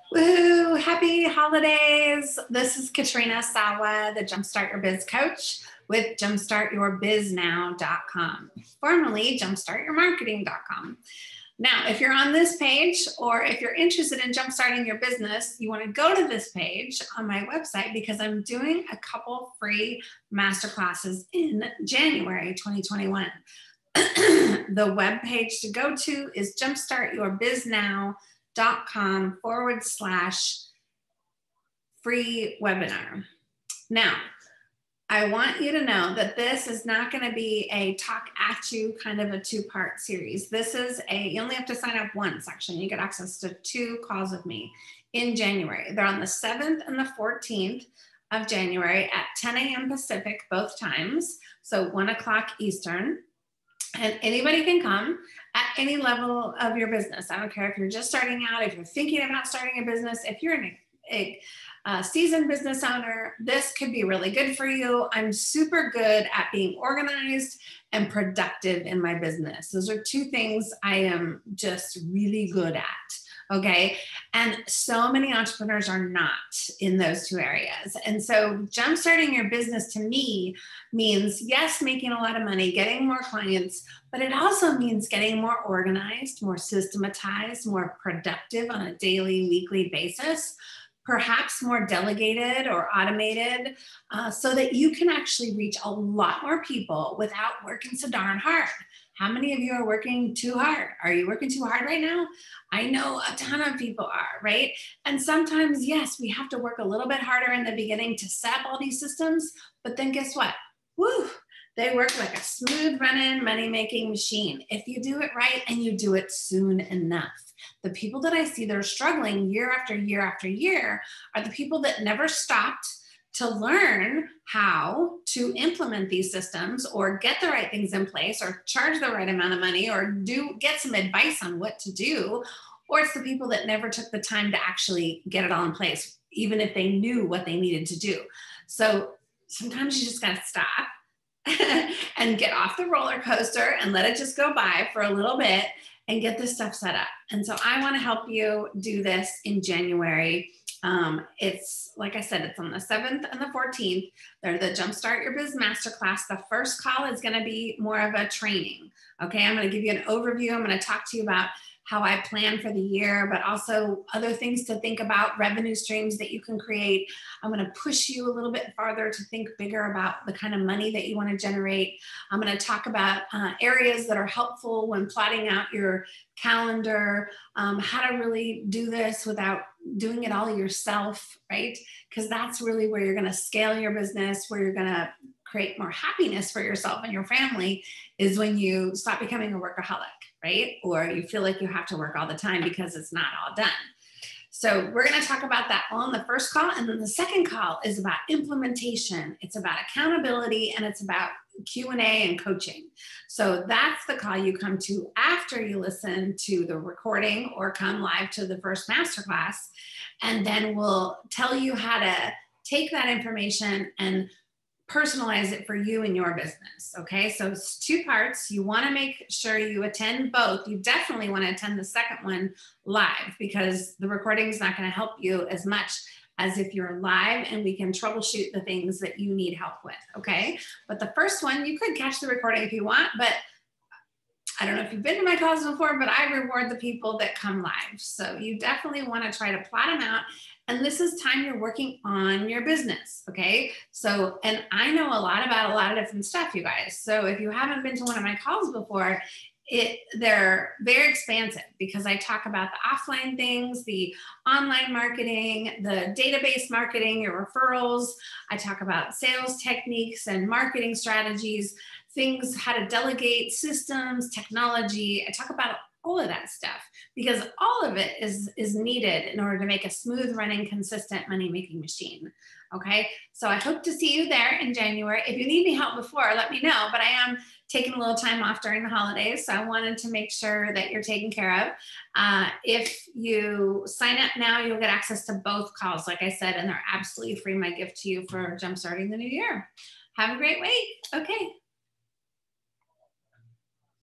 Woohoo! Happy holidays. This is Katrina Sawa, the Jumpstart Your Biz coach with jumpstartyourbiznow.com, formerly jumpstartyourmarketing.com. Now, if you're on this page or if you're interested in jumpstarting your business, you want to go to this page on my website because I'm doing a couple free masterclasses in January 2021. The web page to go to is jumpstartyourbiznow.com/free webinar. Now, I want you to know that this is not going to be a talk at you kind of a two-part series. This is you only have to sign up once, actually. You get access to 2 calls with me in January. They're on the 7th and the 14th of January at 10 a.m. Pacific, both times. So 1 o'clock Eastern. And anybody can come at any level of your business. I don't care if you're just starting out, if you're thinking about starting a business, if you're a seasoned business owner, this could be really good for you. I'm super good at being organized and productive in my business. Those are 2 things I am just really good at. Okay. And so many entrepreneurs are not in those 2 areas. And so jumpstarting your business to me means, yes, making a lot of money, getting more clients, but it also means getting more organized, more systematized, more productive on a daily, weekly basis, perhaps more delegated or automated, so that you can actually reach a lot more people without working so darn hard. How many of you are working too hard? Are you working too hard right now? I know a ton of people are, right? And sometimes, yes, we have to work a little bit harder in the beginning to set up all these systems, but then guess what? Woo! They work like a smooth running money-making machine if you do it right and you do it soon enough. The people that I see that are struggling year after year after year are the people that never stopped to learn how to implement these systems or get the right things in place or charge the right amount of money or get some advice on what to do. Or it's the people that never took the time to actually get it all in place, even if they knew what they needed to do. So sometimes you just got to stop and get off the roller coaster and let it just go by for a little bit and get this stuff set up. And so I want to help you do this in January. It's, like I said, it's on the 7th and the 14th. They're the Jumpstart Your Biz Masterclass. The first call is going to be more of a training. Okay, I'm going to give you an overview. I'm going to talk to you about how I plan for the year, but also other things to think about, revenue streams that you can create. I'm going to push you a little bit farther to think bigger about the kind of money that you want to generate. I'm going to talk about areas that are helpful when plotting out your calendar, how to really do this without doing it all yourself, right? Because that's really where you're going to scale your business, where you're going to create more happiness for yourself and your family, is when you stop becoming a workaholic, right? Or you feel like you have to work all the time because it's not all done. So we're going to talk about that on the first call. And then the second call is about implementation. It's about accountability, and it's about Q&A and coaching. So that's the call you come to after you listen to the recording or come live to the first masterclass. And then we'll tell you how to take that information and personalize it for you and your business. Okay, so it's 2 parts. You want to make sure you attend both. You definitely want to attend the second one live, because the recording is not going to help you as much as if you're live and we can troubleshoot the things that you need help with. Okay, but the first one, you could catch the recording if you want, but I don't know if you've been to my calls before, but I reward the people that come live. So you definitely want to try to plot them out. And this is time you're working on your business, okay? So, and I know a lot about a lot of different stuff, you guys. So if you haven't been to one of my calls before, they're very expansive, because I talk about the offline things, the online marketing, the database marketing, your referrals. I talk about sales techniques and marketing strategies, things, how to delegate, systems, technology. I talk about all of that stuff, because all of it is needed in order to make a smooth running, consistent money-making machine. Okay, so I hope to see you there in January. If you need any help before, let me know, but I am taking a little time off during the holidays, so I wanted to make sure that you're taken care of. If you sign up now, you'll get access to both calls, like I said, and they're absolutely free, my gift to you for jumpstarting the new year. Have a great week. Okay.